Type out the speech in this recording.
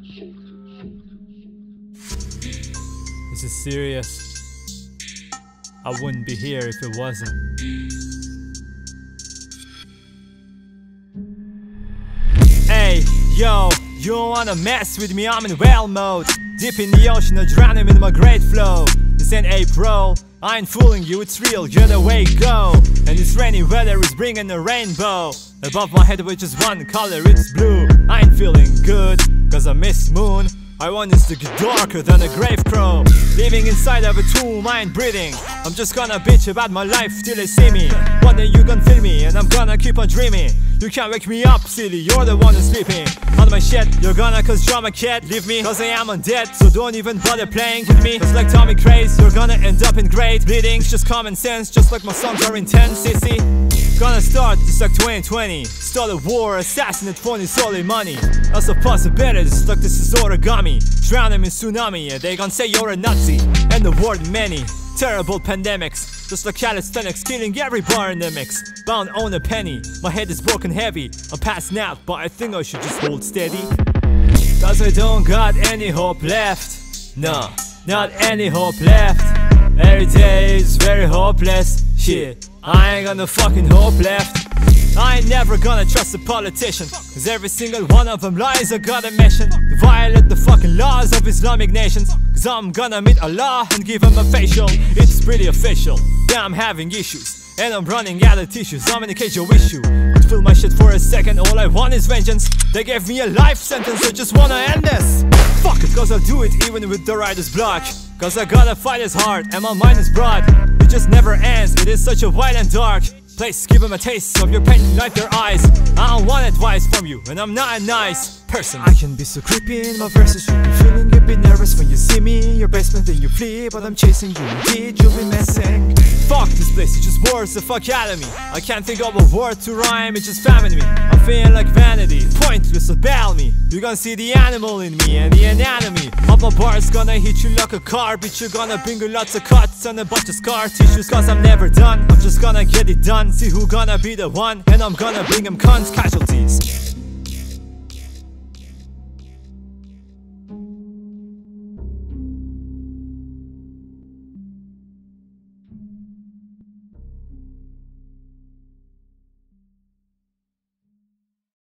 This is serious. I wouldn't be here if it wasn't. Hey, yo, you don't wanna mess with me, I'm in whale mode. Deep in the ocean, I'm drowning in my great flow. This ain't April, I ain't fooling you, it's real, you're the way go. And this rainy weather is bringing a rainbow. Above my head with just one color, it's blue. I ain't feeling good, cause I miss moon. I want this to get darker than a grave crow. Living inside of a tomb, I ain't breathing. I'm just gonna bitch about my life till they see me. One day you gon' feel me, and I'm gonna keep on dreaming. You can't wake me up, silly, you're the one who's sleeping on my shit. You're gonna cause drama, can't leave me, cause I am undead. So don't even bother playing with me, cause like Tommy Craze, you're gonna end up in great bleeding. It's just common sense, just like my songs are intense, sissy. Gonna start just like 2020. Start a war, assassinate phony solely money. That's a possibility, just like this is origami. Drown them in tsunami, and they gon' say you're a Nazi. And the word many terrible pandemics, just like calisthenics, killing every bar in the mix. Bound on a penny, my head is broken heavy. I'm passing out, but I think I should just hold steady. Cause I don't got any hope left. No, not any hope left. Every day is very hopeless. Shit, I ain't got no fucking hope left. I ain't never gonna trust a politician, cause every single one of them lies I gotta mention. To violate the fucking laws of Islamic nations, cause I'm gonna meet Allah and give him a facial. It's pretty official, yeah I'm having issues, and I'm running out of tissues. I'm in a cage of issue. Could feel my shit for a second, all I want is vengeance. They gave me a life sentence, I just wanna end this. Fuck it, cause I'll do it even with the writer's block. Cause I gotta fight as hard, and my mind is broad. It just never ends, it is such a wide and dark place. Give them a taste of your pain, light their eyes. I don't want advice from you, and I'm not a nice person. I can be so creepy in my verses, you be feeling a bit nervous when you see me in your basement, then you flee. But I'm chasing you, indeed you'll be missing. Fuck this place, it just words the fuck out of me. I can't think of a word to rhyme, it's just famming me. I'm feeling like vanity, pointless about me. You're gonna see the animal in me and the anatomy of my bars gonna hit you like a car. Bitch, you're gonna bring you lots of cuts and a bunch of scar tissues. Cause I'm never done, I'm just gonna get it done. See who gonna be the one, and I'm gonna bring him cons casualties.